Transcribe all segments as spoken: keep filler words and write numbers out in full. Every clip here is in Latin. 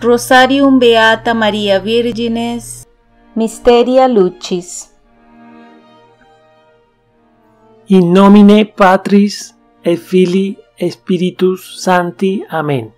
Rosarium Beata Maria Virgines, Mysteria Lucis. In nomine Patris et Filii et Spiritus Sancti. Amen.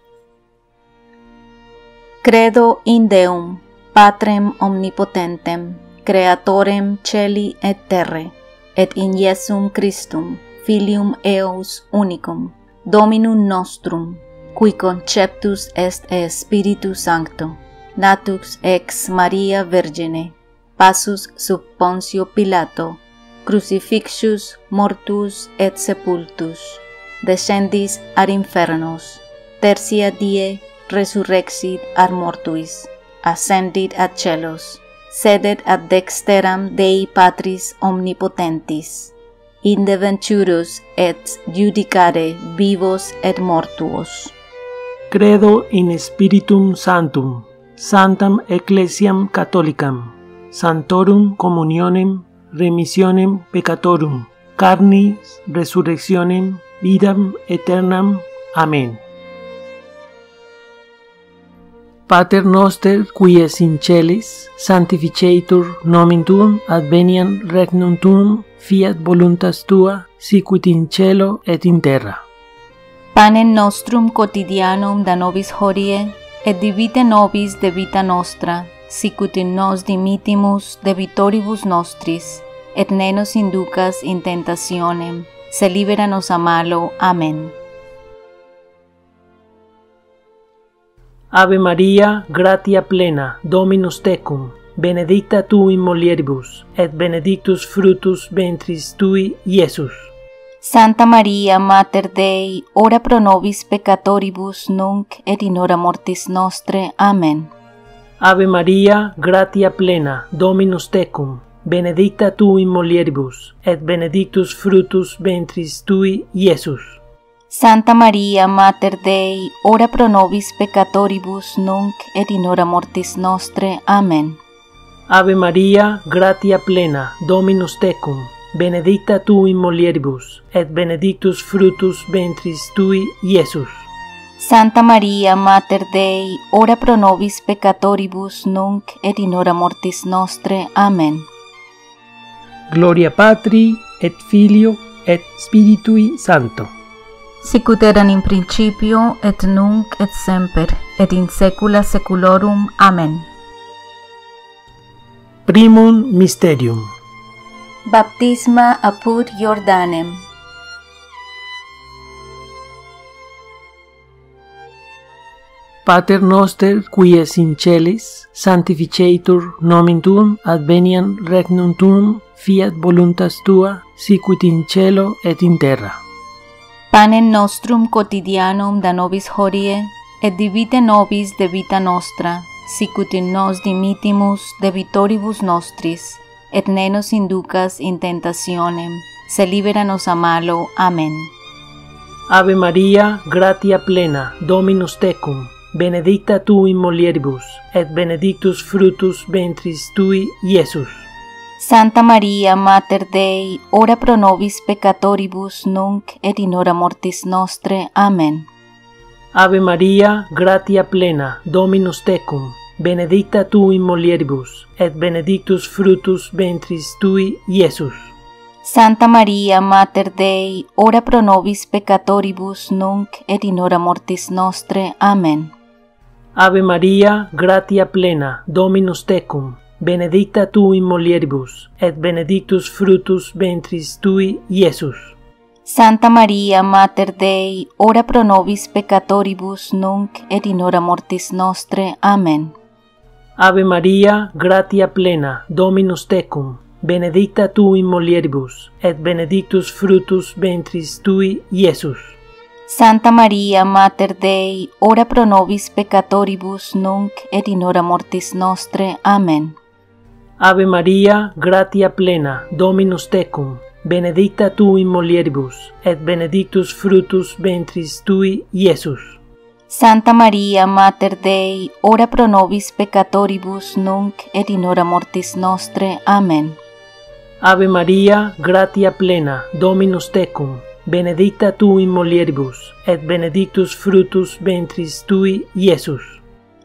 Credo in Deum, Patrem omnipotentem, Creatorem celi et terrae, et in Iesum Christum, Filium eus unicum, Dominum nostrum, qui conceptus est Spiritu Sancto, natux ex Maria Virgine, passus sub Pontio Pilato, crucifixus, mortus et sepultus, descendis ad infernos, tertia die resurrexit ad mortuis, ascendit ad celos, sedet ad dexteram Dei Patris omnipotentis, inde venturus et judicare vivos et mortuos. Credo in Spiritum Sanctum, Sanctam Ecclesiam Catholicam, Sanctorum Communionem, Remissionem Peccatorum, Carnis Resurrectionem, Vidam Aeternam. Amen. Pater noster, qui es in celis, sanctificetur nomen tuum, adveniat regnum tuum, fiat voluntas tua, sicut in cielo et in terra. Panem nostrum quotidianum da nobis hodie, et divite nobis debita nostra, sicut in nos dimittimus debitoribus nostris, et ne nos inducas in tentationem, se libera nos a malo. Amen. Ave Maria, gratia plena, Dominus tecum, benedicta tu in mulieribus, et benedictus fructus ventris tui, Iesus. Santa Maria, Mater Dei, ora pro nobis peccatoribus nunc et in hora mortis nostre. Amen. Ave Maria, gratia plena, Dominus tecum, benedicta tu in mulieribus, et benedictus fructus ventris tui, Iesus. Santa Maria, Mater Dei, ora pro nobis peccatoribus nunc et in hora mortis nostre. Amen. Ave Maria, gratia plena, Dominus tecum, benedicta tu in mulieribus, et benedictus fructus ventris tui, Iesus. Santa Maria, Mater Dei, ora pro nobis peccatoribus nunc et in hora mortis nostre. Amen. Gloria Patri, et Filio, et Spiritui Sancto. Sicut erat in principio, et nunc, et semper, et in saecula saeculorum. Amen. Primum Mysterium. Baptisma apud Jordanem. Pater noster, qui es in celis, sanctificetur nomen tuum, adveniat regnum tuum, fiat voluntas tua, sicut in cielo et in terra. Panem nostrum quotidianum da nobis hodie, et divite nobis debita nostra, sicut in nos dimittimus debitoribus nostris, et ne nos inducas in tentationem, se libera nos a malo. Amen. Ave Maria, gratia plena, Dominus tecum, benedicta tu in mulieribus, et benedictus fructus ventris tui, Iesus. Santa Maria, Mater Dei, ora pro nobis peccatoribus nunc et in hora mortis nostre. Amen. Ave Maria, gratia plena, Dominus tecum, benedicta tu in mulieribus, et benedictus fructus ventris tui, Iesus. Santa Maria, Mater Dei, ora pro nobis peccatoribus nunc et in hora mortis nostre. Amen. Ave Maria, gratia plena, Dominus tecum, benedicta tu in mulieribus, et benedictus fructus ventris tui, Iesus. Santa Maria, Mater Dei, ora pro nobis peccatoribus nunc et in hora mortis nostre. Amen. Ave Maria, gratia plena, Dominus tecum, benedicta tu in mulieribus, et benedictus fructus ventris tui, Iesus. Santa Maria, Mater Dei, ora pro nobis peccatoribus nunc et in hora mortis nostre. Amen. Ave Maria, gratia plena, Dominus tecum, benedicta tu in mulieribus, et benedictus fructus ventris tui, Iesus. Santa Maria, Mater Dei, ora pro nobis peccatoribus nunc et in hora mortis nostre. Amen. Ave Maria, gratia plena, Dominus tecum, benedicta tu in mulieribus, et benedictus fructus ventris tui, Iesus.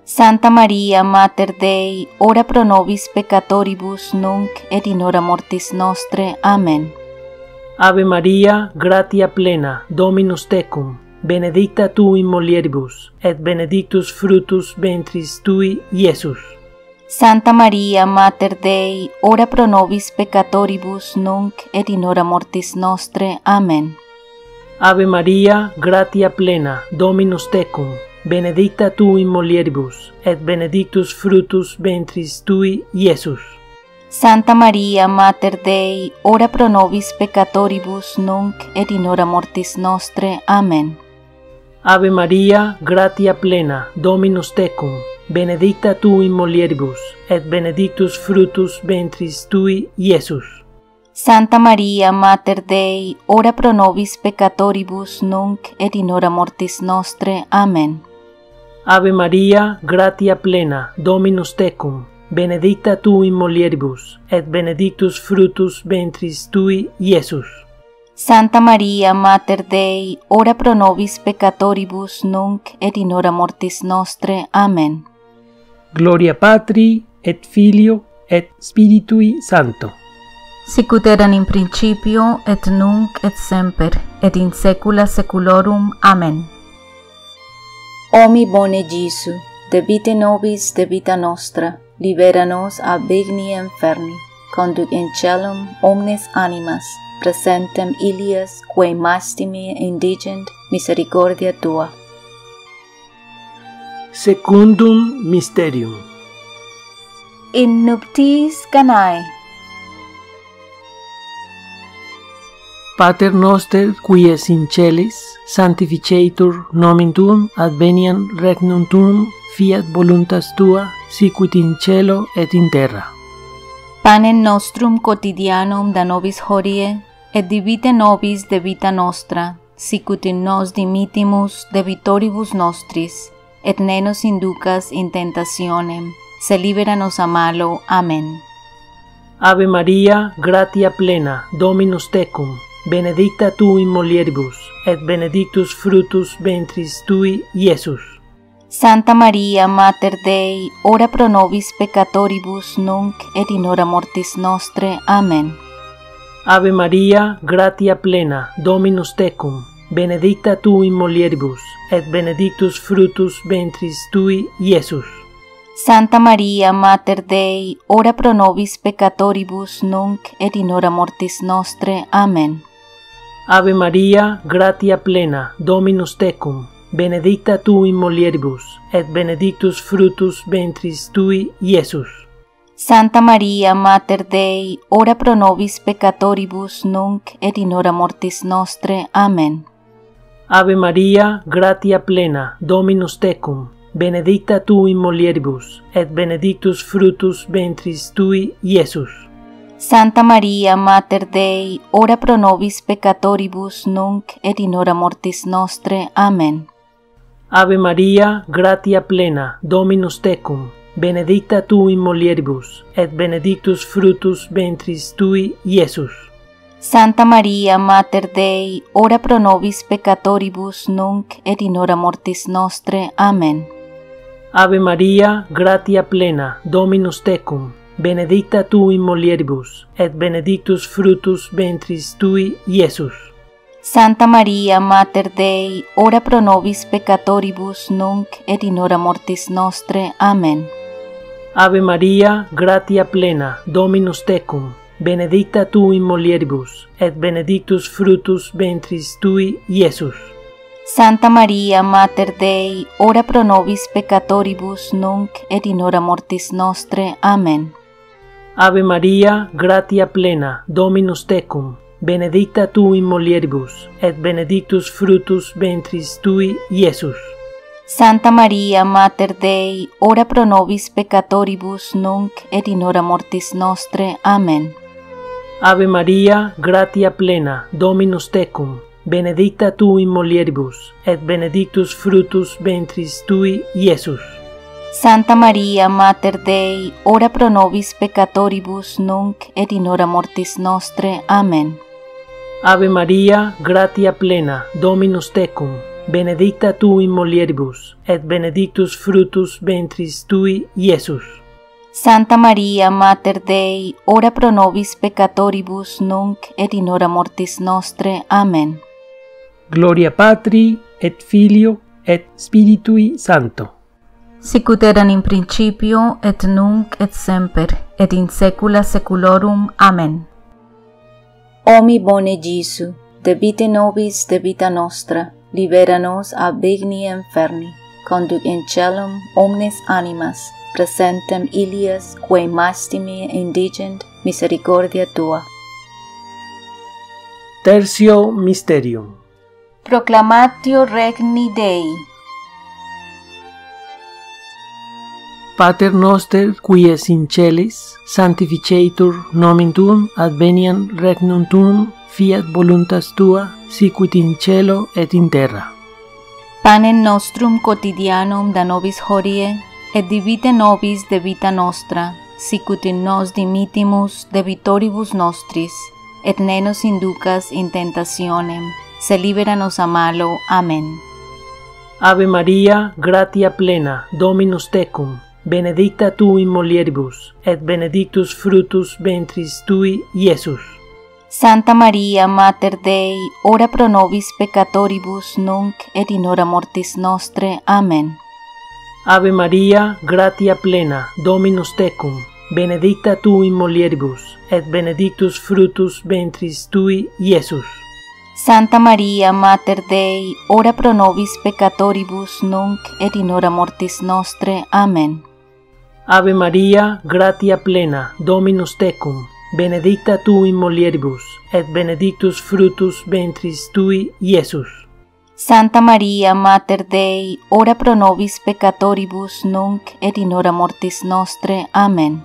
Santa Maria, Mater Dei, ora pro nobis peccatoribus nunc et in hora mortis nostre. Amen. Ave Maria, gratia plena, Dominus tecum, benedicta tu in mulieribus, et benedictus fructus ventris tui, Iesus. Santa Maria, Mater Dei, ora pro nobis peccatoribus nunc et in hora mortis nostre. Amen. Ave Maria, gratia plena, Dominus tecum, benedicta tu in mulieribus, et benedictus fructus ventris tui, Iesus. Santa Maria, Mater Dei, ora pro nobis peccatoribus nunc et in hora mortis nostre. Amen. Ave Maria, gratia plena, Dominus tecum, benedicta tu in mulieribus, et benedictus fructus ventris tui, Iesus. Santa Maria, Mater Dei, ora pro nobis peccatoribus nunc et in hora mortis nostre. Amen. Ave Maria, gratia plena, Dominus tecum, benedicta tu in mulieribus, et benedictus fructus ventris tui, Iesus. Santa Maria, Mater Dei, ora pro nobis peccatoribus nunc et in hora mortis nostre. Amen. Gloria Patri, et Filio, et Spiritui Sancto. Sicut erat in principio, et nunc, et semper, et in saecula saeculorum. Amen. O mi bone Iesu, debite nobis de vita nostra, libera nos ab vigni inferni, conduc in caelum omnes animas, presentem ilias quae mastime indigent misericordia tua. Secundum mysterium. In nuptiis Canae. Pater noster, qui es in celis, sanctificetur nomen tuum, adveniat regnum tuum, fiat voluntas tua, sicut in cielo et in terra. Panem nostrum quotidianum da nobis hodie, et divite nobis de vita nostra, sicut in nos dimittimus debitoribus nostris, et ne nos inducas in tentationem, se libera nos a malo. Amen. Ave Maria, gratia plena, Dominus tecum, benedicta tu in mulieribus, et benedictus fructus ventris tui, Iesus. Santa Maria, Mater Dei, ora pro nobis peccatoribus nunc et in hora mortis nostre. Amen. Ave Maria, gratia plena, Dominus tecum, benedicta tu in mulieribus, et benedictus fructus ventris tui, Iesus. Santa Maria, Mater Dei, ora pro nobis peccatoribus nunc et in hora mortis nostre. Amen. Ave Maria, gratia plena, Dominus tecum, benedicta tu in mulieribus, et benedictus fructus ventris tui, Iesus. Santa Maria, Mater Dei, ora pro nobis peccatoribus nunc et in hora mortis nostre. Amen. Ave Maria, gratia plena, Dominus tecum, benedicta tu in mulieribus, et benedictus fructus ventris tui, Iesus. Santa Maria, Mater Dei, ora pro nobis peccatoribus nunc et in hora mortis nostre. Amen. Ave Maria, gratia plena, Dominus tecum, benedicta tu in mulieribus, et benedictus fructus ventris tui, Iesus. Santa Maria, Mater Dei, ora pro nobis peccatoribus nunc et in hora mortis nostre. Amen. Ave Maria, gratia plena, Dominus tecum, benedicta tu in mulieribus, et benedictus fructus ventris tui, Iesus. Santa Maria, Mater Dei, ora pro nobis peccatoribus nunc et in hora mortis nostre. Amen. Ave Maria, gratia plena, Dominus tecum, benedicta tu in mulieribus, et benedictus fructus ventris tui, Iesus. Santa Maria, Mater Dei, ora pro nobis peccatoribus nunc et in hora mortis nostre. Amen. Ave Maria, gratia plena, Dominus tecum, benedicta tu in mulieribus, et benedictus fructus ventris tui, Iesus. Santa Maria, Mater Dei, ora pro nobis peccatoribus nunc et in hora mortis nostre. Amen. Ave Maria, gratia plena, Dominus tecum, benedicta tu in mulieribus, et benedictus fructus ventris tui, Iesus. Santa Maria, Mater Dei, ora pro nobis peccatoribus nunc et in hora mortis nostre. Amen. Ave Maria, gratia plena, Dominus tecum, benedicta tu in mulieribus, et benedictus fructus ventris tui, Iesus. Santa Maria, Mater Dei, ora pro nobis peccatoribus, nunc et in hora mortis nostre. Amen. Gloria Patri, et Filio, et Spiritui Sancto. Sicut erat in principio, et nunc, et semper, et in saecula saeculorum. Amen. O mi bone Iesu, debite nobis de vita nostra, libera nos ab digni inferni, conduc in celum omnes animas, presentem ilias quae mastime indigent misericordia tua. Tertio Mysterium. Proclamatio Regni Dei. Pater noster, qui es in celis, sanctificetur nomen tuum, adveniat regnum tuum, fiat voluntas tua, sicut in cielo et in terra. Panem nostrum quotidianum da nobis hodie, et divite nobis de vita nostra, sicut in nos dimittimus debitoribus nostris, et ne nos inducas in tentationem, se libera nos a malo. Amen. Ave Maria, gratia plena, Dominus tecum, benedicta tu in mulieribus, et benedictus fructus ventris tui, Iesus. Santa Maria, Mater Dei, ora pro nobis peccatoribus, nunc et in hora mortis nostre. Amen. Ave Maria, gratia plena, Dominus tecum, benedicta tu in mulieribus, et benedictus fructus ventris tui, Iesus. Santa Maria, Mater Dei, ora pro nobis peccatoribus, nunc et in hora mortis nostre. Amen. Ave Maria, gratia plena, Dominus tecum, benedicta tu in mulieribus, et benedictus fructus ventris tui, Iesus. Santa Maria, Mater Dei, ora pro nobis peccatoribus, nunc et in hora mortis nostre. Amen.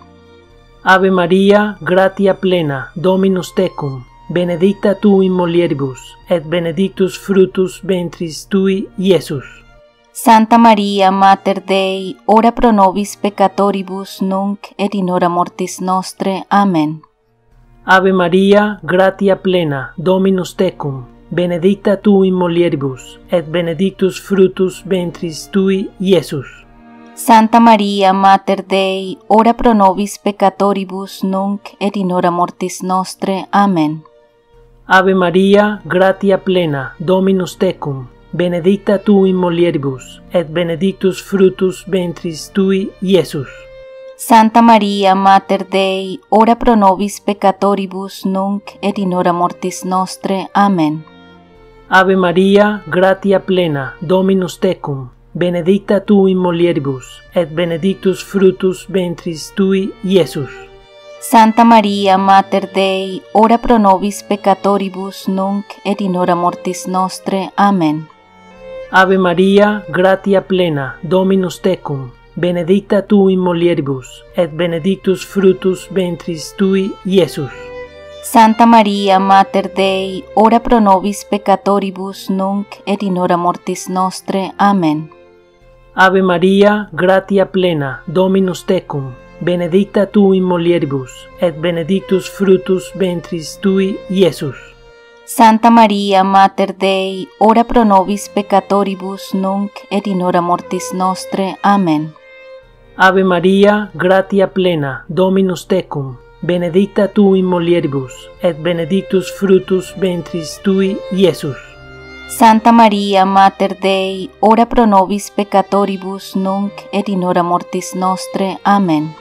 Ave Maria, gratia plena, Dominus tecum, benedicta tu in mulieribus, et benedictus fructus ventris tui, Iesus. Santa Maria, Mater Dei, ora pro nobis peccatoribus, nunc et in hora mortis nostre. Amen. Ave Maria, gratia plena, Dominus tecum, benedicta tu in mulieribus, et benedictus fructus ventris tui, Iesus. Santa Maria, Mater Dei, ora pro nobis peccatoribus, nunc et in hora mortis nostre. Amen. Ave Maria, gratia plena, Dominus tecum, benedicta tu in mulieribus, et benedictus fructus ventris tui, Iesus. Santa Maria, Mater Dei, ora pro nobis peccatoribus, nunc et in hora mortis nostre. Amen. Ave Maria, gratia plena, Dominus tecum, benedicta tu in mulieribus, et benedictus fructus ventris tui, Iesus. Santa Maria, Mater Dei, ora pro nobis peccatoribus, nunc et in hora mortis nostre. Amen. Ave Maria, gratia plena, Dominus tecum, benedicta tu in mulieribus, et benedictus fructus ventris tui, Iesus. Santa Maria, Mater Dei, ora pro nobis peccatoribus, nunc et in hora mortis nostre. Amen. Ave Maria, gratia plena, Dominus tecum, benedicta tu in mulieribus, et benedictus fructus ventris tui, Iesus. Santa Maria, Mater Dei, ora pro nobis peccatoribus, nunc et in hora mortis nostre. Amen. Ave Maria, gratia plena, Dominus tecum, benedicta tu in mulieribus, et benedictus fructus ventris tui, Iesus. Santa Maria, Mater Dei, ora pro nobis peccatoribus, nunc et in hora mortis nostre. Amen.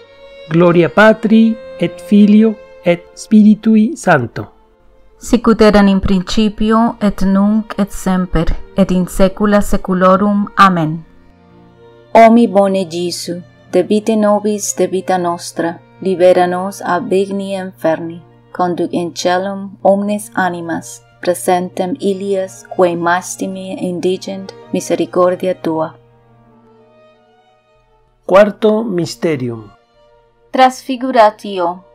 Gloria Patri, et Filio, et Spiritui Sancto. Sicut erat in principio, et nunc, et semper, et in saecula saeculorum. Amen. O mi bone Iesu, debite nobis de vita nostra, libera nos ab digni inferni, conduc in celum omnes animas, presentem ilias quae mastime indigent misericordia tua. Quarto Mysterium. Transfiguratio.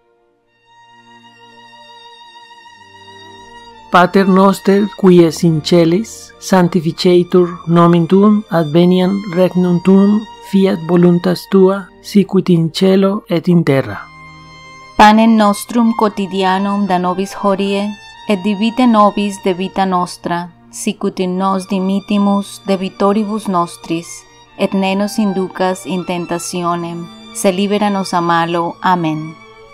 Pater noster, qui es in celis, sanctificetur nomen tuum, adveniat regnum tuum, fiat voluntas tua, sicut in cielo et in terra. Panem nostrum quotidianum da nobis hodie, et divite nobis de vita nostra, sicut in nos dimittimus debitoribus nostris, et ne nos inducas in tentationem, se libera nos a malo. Amén.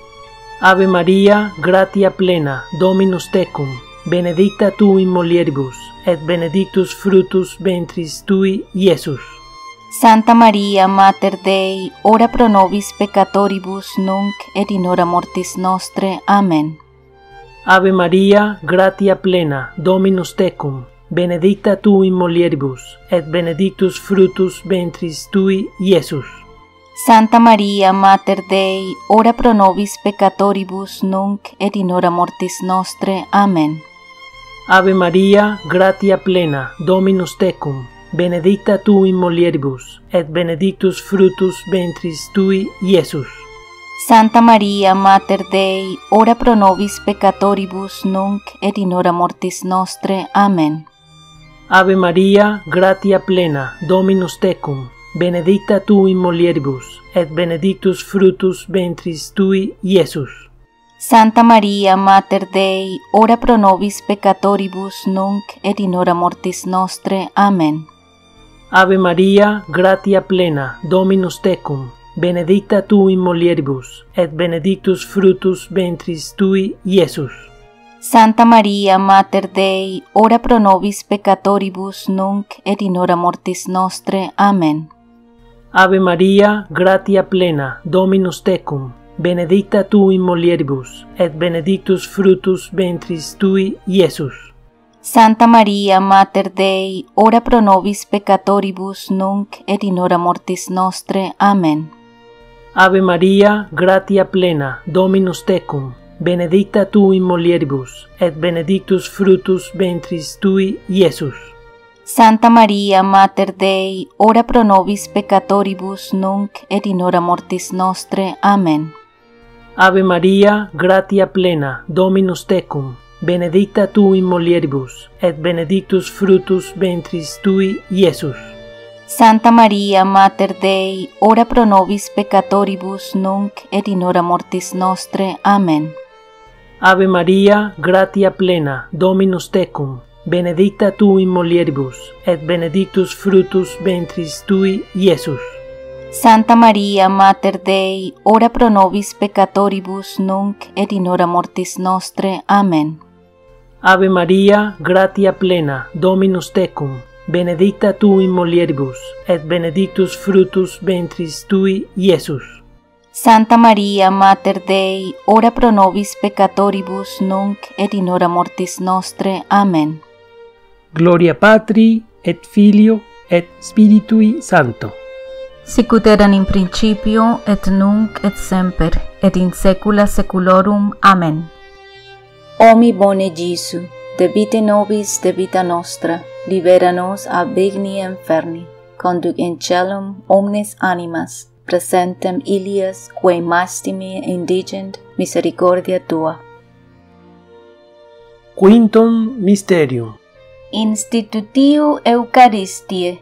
Ave Maria, gratia plena, Dominus tecum, benedicta tu in mulieribus, et benedictus fructus ventris tui, Iesus. Santa Maria, Mater Dei, ora pro nobis peccatoribus nunc et in hora mortis nostre. Amén. Ave Maria, gratia plena, Dominus tecum, benedicta tu in mulieribus, et benedictus fructus ventris tui, Iesus. Santa Maria, Mater Dei, ora pro nobis peccatoribus nunc et in hora mortis nostre. Amén. Ave Maria, gratia plena, Dominus tecum, benedicta tu in mulieribus, et benedictus fructus ventris tui, Iesus. Santa Maria, Mater Dei, ora pro nobis peccatoribus nunc et in hora mortis nostre. Amén. Ave Maria, gratia plena, Dominus tecum, benedicta tu in mulieribus, et benedictus fructus ventris tui, Iesus. Santa Maria, Mater Dei, ora pro nobis peccatoribus nunc et in hora mortis nostre. Amén. Ave Maria, gratia plena, Dominus tecum, benedicta tu in mulieribus, et benedictus fructus ventris tui, Iesus. Santa Maria, Mater Dei, ora pro nobis peccatoribus nunc et in hora mortis nostre. Amén. Ave Maria, gratia plena, Dominus tecum, benedicta tu in mulieribus, et benedictus fructus ventris tui, Iesus. Santa Maria, Mater Dei, ora pro nobis peccatoribus nunc et in hora mortis nostre. Amén. Ave Maria, gratia plena, Dominus tecum, benedicta tu in mulieribus, et benedictus fructus ventris tui, Iesus. Santa Maria, Mater Dei, ora pro nobis peccatoribus nunc et in hora mortis nostre. Amén. Ave Maria, gratia plena, Dominus tecum, benedicta tu in mulieribus, et benedictus fructus ventris tui, Iesus. Santa Maria, Mater Dei, ora pro nobis peccatoribus nunc et in hora mortis nostre. Amén. Ave Maria, gratia plena, Dominus tecum, benedicta tu in mulieribus, et benedictus fructus ventris tui, Iesus. Santa Maria, Mater Dei, ora pro nobis peccatoribus nunc et in hora mortis nostre. Amén. Ave Maria, gratia plena, Dominus tecum, benedicta tu in mulieribus, et benedictus fructus ventris tui, Iesus. Santa Maria, Mater Dei, ora pro nobis peccatoribus nunc et in hora mortis nostre. Amén. Gloria Patri, et Filio, et Spiritui Sancto. Sicut erat in principio, et nunc, et semper, et in saecula saeculorum. Amen. O mi bone Iesu, debite nobis de vita nostra, libera nos ab digni inferni, conduc in caelum omnes animas, presentem ilias quae mastimi indigent misericordia tua. Quintum Mysterium. Institutio Eucharistie.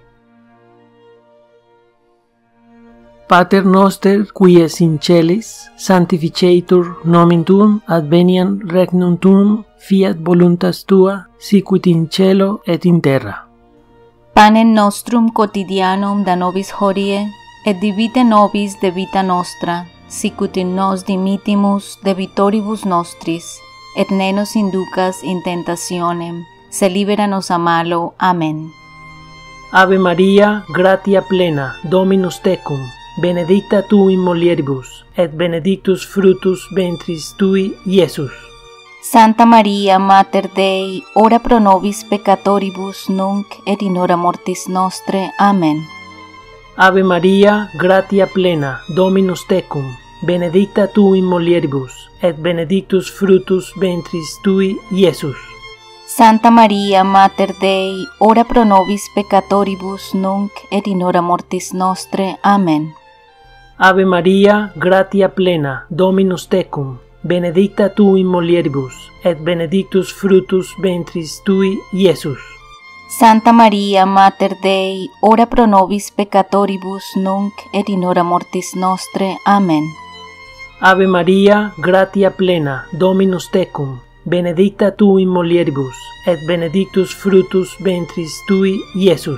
Pater noster, qui es in celis, sanctificetur nomen tuum, adveniat regnum tuum, fiat voluntas tua, sicut in cielo et in terra. Panem nostrum quotidianum da nobis hodie, et divite nobis de vita nostra, sicut in nos dimittimus debitoribus nostris, et ne nos inducas in tentationem, se libera nos a malo. Amén. Ave Maria, gratia plena, Dominus tecum, benedicta tu in mulieribus, et benedictus fructus ventris tui, Iesus. Santa Maria, Mater Dei, ora pro nobis peccatoribus nunc et in hora mortis nostre. Amén. Ave Maria, gratia plena, Dominus tecum, benedicta tu in mulieribus, et benedictus fructus ventris tui, Iesus. Santa Maria, Mater Dei, ora pro nobis peccatoribus nunc et in hora mortis nostre. Amén. Ave Maria, gratia plena, Dominus tecum, benedicta tu in mulieribus, et benedictus fructus ventris tui, Iesus. Santa Maria, Mater Dei, ora pro nobis peccatoribus nunc et in hora mortis nostre. Amén. Ave Maria, gratia plena, Dominus tecum, benedicta tu in mulieribus, et benedictus fructus ventris tui, Iesus.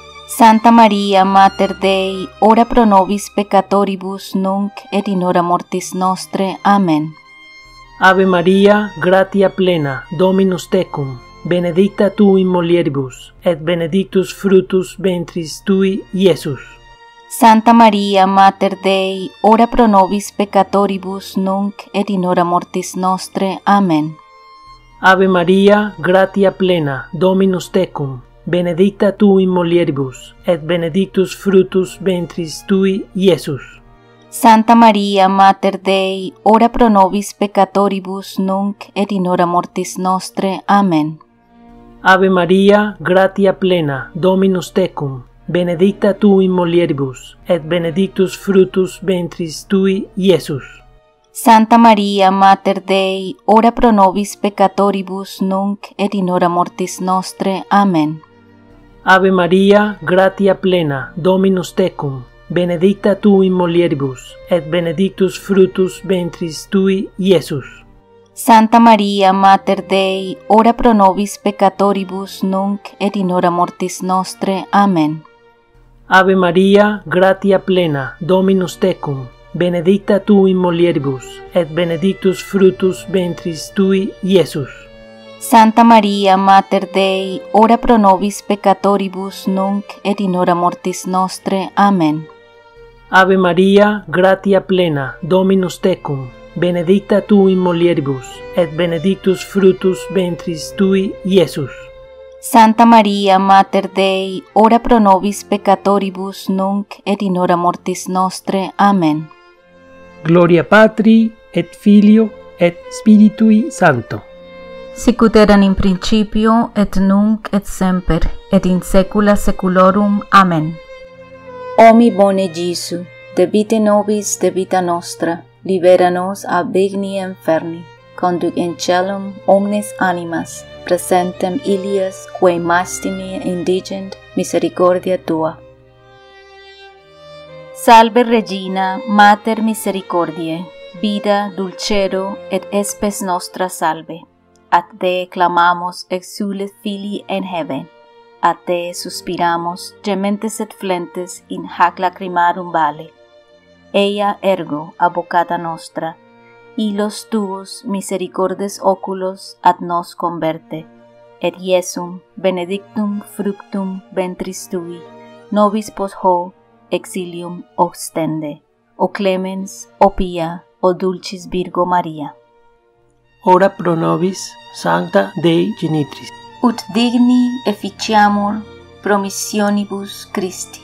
Santa Maria, Mater Dei, ora pro nobis peccatoribus nunc et in hora mortis nostre. Amen. Ave Maria, gratia plena, Dominus tecum, benedicta tu in mulieribus, et benedictus fructus ventris tui, Iesus. Santa Maria, Mater Dei, ora pro nobis peccatoribus nunc et in hora mortis nostre. Amen. Ave Maria, gratia plena, Dominus tecum, benedicta tu in mulieribus, et benedictus fructus ventris tui, Iesus. Santa Maria, Mater Dei, ora pro nobis peccatoribus nunc et in hora mortis nostre. Amen. Ave Maria, gratia plena, Dominus tecum, benedicta tu in mulieribus, et benedictus fructus ventris tui, Iesus. Santa Maria, Mater Dei, ora pro nobis peccatoribus nunc et in hora mortis nostre. Amen. Ave Maria, gratia plena, Dominus tecum, benedicta tu in mulieribus, et benedictus fructus ventris tui, Iesus. Santa Maria, Mater Dei, ora pro nobis peccatoribus nunc et in hora mortis nostre. Amen. Ave Maria, gratia plena, Dominus tecum, benedicta tu in mulieribus, et benedictus fructus ventris tui, Iesus. Santa Maria, Mater Dei, ora pro nobis peccatoribus nunc et in hora mortis nostre. Amen. Ave Maria, gratia plena, Dominus tecum, benedicta tu in mulieribus, et benedictus fructus ventris tui, Iesus. Santa Maria, Mater Dei, ora pro nobis peccatoribus nunc et in hora mortis nostre. Amen. Gloria Patri, et Filio, et Spiritui Sancto. Sicut erat in principio, et nunc, et semper, et in saecula saeculorum. Amen. O mi bone Iesu, de vite nobis de vita nostra, libera nos ab digni inferni, conduc in caelum omnes animas, presentem ilias quae mastimi indigent misericordia tua. Salve Regina, Mater misericordiae, vida, dulcero et spes nostra salve. A te clamamos exules filii in heaven. A te suspiramos, gementes et flentes in hac lacrimarum vale. Ea ergo, avocata nostra, hilos tuos misericordes oculos ad nos converte, et Iesum benedictum fructum ventris tui, nobis post ho exilium ostende. O clemens, o pia, o dulcis Virgo Maria. Ora pro nobis, Sancta Dei Genitris. Ut digni efficiamur promissionibus Christi.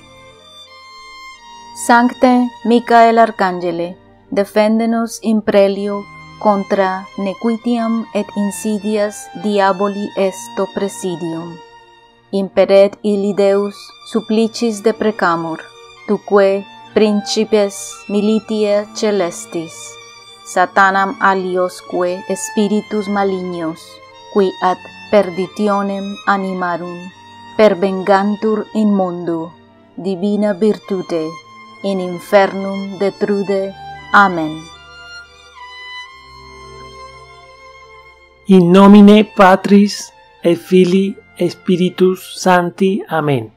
Sancte Michael Arcangele, defende-nos in prelio contra nequitiam et insidias diaboli esto presidium. Imperet illi Deus supplicis deprecamur, tuque principes militia celestis, Satanam aliosque spiritus malignos, qui ad perditionem animarum pervengantur in mundo, divina virtute in infernum detrude. Amen. In nomine Patris et Filii et Spiritus Sancti. Amen.